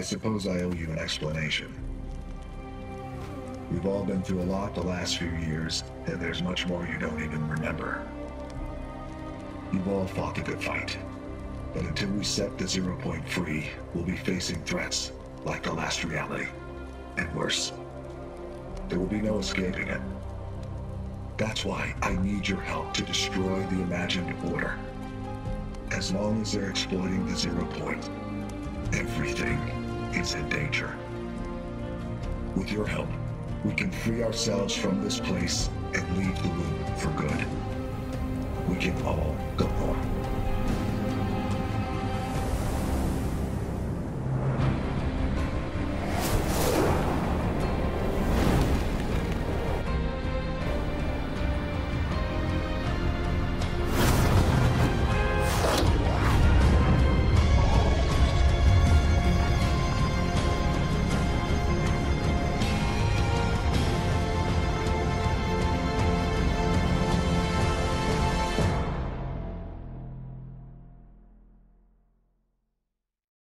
suppose I owe you an explanation. We've all been through a lot the last few years, and there's much more you don't even remember. You've all fought the good fight, but until we set the Zero Point free, we'll be facing threats like the last reality, and worse. There will be no escaping it. That's why I need your help to destroy the imagined order. As long as they're exploiting the Zero Point, everything is in danger. With your help, we can free ourselves from this place and leave the loop for good. We can all go home.